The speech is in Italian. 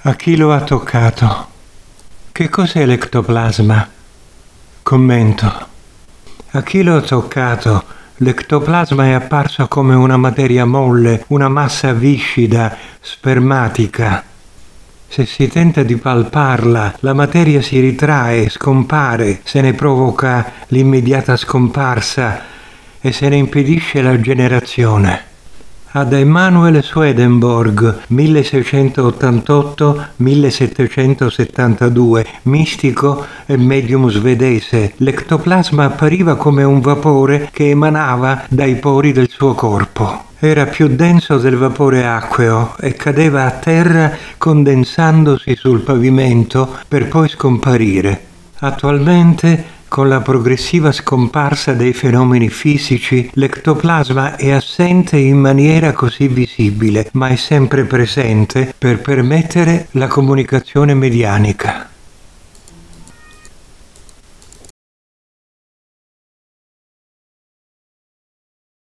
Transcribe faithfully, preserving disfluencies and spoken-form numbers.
A chi lo ha toccato? Che cos'è l'ectoplasma? Commento. A chi lo ha toccato, l'ectoplasma è apparso come una materia molle, una massa viscida, spermatica. Se si tenta di palparla, la materia si ritrae, scompare, se ne provoca l'immediata scomparsa e se ne impedisce la generazione. Ad Emanuel Swedenborg, milleseicentottantotto millesettecentosettantadue, mistico e medium svedese, l'ectoplasma appariva come un vapore che emanava dai pori del suo corpo. Era più denso del vapore acqueo e cadeva a terra condensandosi sul pavimento per poi scomparire. Attualmente, con la progressiva scomparsa dei fenomeni fisici, l'ectoplasma è assente in maniera così visibile, ma è sempre presente per permettere la comunicazione medianica.